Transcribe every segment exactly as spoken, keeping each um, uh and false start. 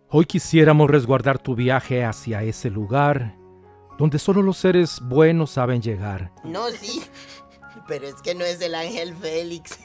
Hoy quisiéramos resguardar tu viaje hacia ese lugar donde solo los seres buenos saben llegar. No, sí, pero es que no es el ángel Félix.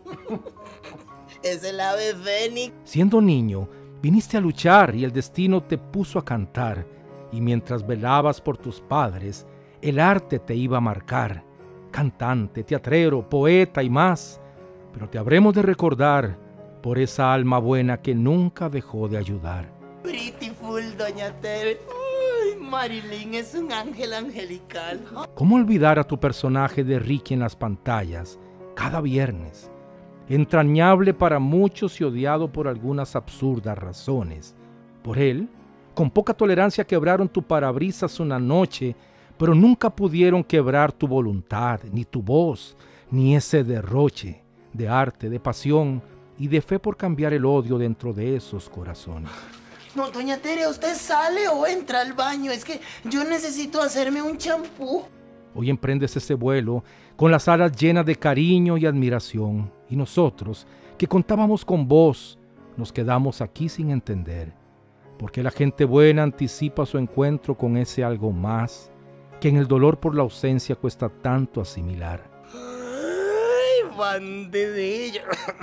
Es el ave fénix. Siendo niño, viniste a luchar y el destino te puso a cantar. Y mientras velabas por tus padres, el arte te iba a marcar. Cantante, teatrero, poeta y más. Pero te habremos de recordar por esa alma buena que nunca dejó de ayudar. Prettyful, doña Tere. Ay, Marilyn es un ángel angelical. ¿Cómo olvidar a tu personaje de Ricky en las pantallas cada viernes? Entrañable para muchos y odiado por algunas absurdas razones. Por él, con poca tolerancia quebraron tu parabrisas una noche, pero nunca pudieron quebrar tu voluntad, ni tu voz, ni ese derroche de arte, de pasión y de fe por cambiar el odio dentro de esos corazones. No, doña Tere, ¿usted sale o entra al baño? Es que yo necesito hacerme un champú. Hoy emprendes ese vuelo con las alas llenas de cariño y admiración. Y nosotros, que contábamos con vos, nos quedamos aquí sin entender. Porque la gente buena anticipa su encuentro con ese algo más que en el dolor por la ausencia cuesta tanto asimilar. Ay, bandidillo.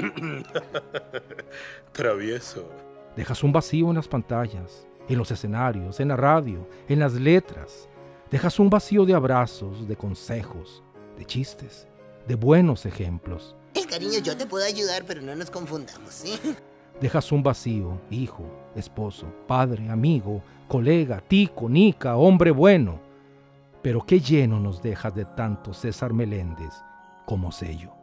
Travieso. Dejas un vacío en las pantallas, en los escenarios, en la radio, en las letras. Dejas un vacío de abrazos, de consejos, de chistes, de buenos ejemplos. Eh, cariño, yo te puedo ayudar, pero no nos confundamos, ¿sí? Dejas un vacío, hijo, esposo, padre, amigo, colega, tico, nica, hombre bueno. Pero qué lleno nos dejas de tanto César Meléndez como sello.